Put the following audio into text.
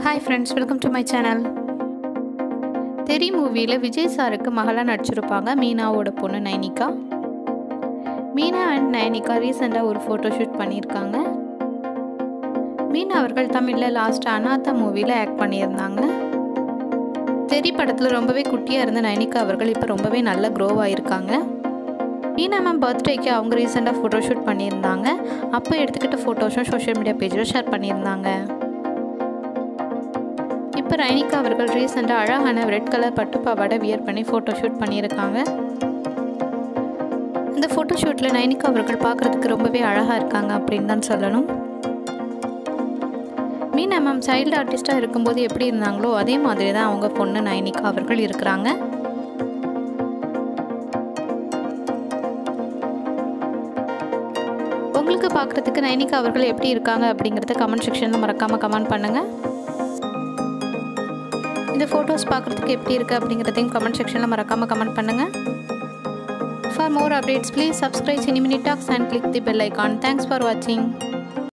Hi friends, welcome to my channel. தெரி மூவியில் விஜய் சாருக்கு மகளாக நடிச்சிருப்பாங்க மீனாவோட பொண்ணு நைனிகா. மீனா அண்ட் நைனிகா ரீசெண்டாக ஒரு ஃபோட்டோ ஷூட் பண்ணியிருக்காங்க. மீனா அவர்கள் தமிழில் லாஸ்ட் அனாதா மூவியில் ஆக்ட் பண்ணியிருந்தாங்க. தெரி படத்தில் ரொம்பவே குட்டியாக இருந்த நைனிகா அவர்கள் இப்போ ரொம்பவே நல்ல க்ரோவ் ஆகியிருக்காங்க. மீனா மேம் பர்த்டேக்கு அவங்க ரீசெண்டாக ஃபோட்டோ ஷூட் பண்ணியிருந்தாங்க. அப்போ எடுத்துக்கிட்ட ஃபோட்டோஸும் சோஷியல் மீடியா பேஜில் ஷேர் பண்ணியிருந்தாங்க. இப்போ நைனிகா அவர்கள் ரீசெண்டாக அழகான ரெட் கலர் பட்டு பாவாடை வியர் பண்ணி ஃபோட்டோ ஷூட் பண்ணியிருக்காங்க. இந்த ஃபோட்டோ ஷூட்டில் நைனிகா அவர்கள் பார்க்குறதுக்கு ரொம்பவே அழகாக இருக்காங்க அப்படின்னு தான் சொல்லணும். மீனா மேம் சைல்டு ஆர்டிஸ்டாக இருக்கும்போது எப்படி இருந்தாங்களோ அதே மாதிரி தான் அவங்க பொண்ணு நைனிகா அவர்கள் இருக்கிறாங்க. உங்களுக்கு பார்க்குறதுக்கு நைனிகா அவர்கள் எப்படி இருக்காங்க அப்படிங்கிறத கமெண்ட் செக்ஷனில் மறக்காமல் கமெண்ட் பண்ணுங்கள். இந்த ஃபோட்டோஸ் பார்க்குறதுக்கு எப்படி இருக்குது அப்படிங்கிறதையும் கமெண்ட் செக்ஷனில் மறக்காமல் கமெண்ட் பண்ணுங்கள். For more updates, please subscribe Cinemini Talks and click the bell icon. Thanks for watching.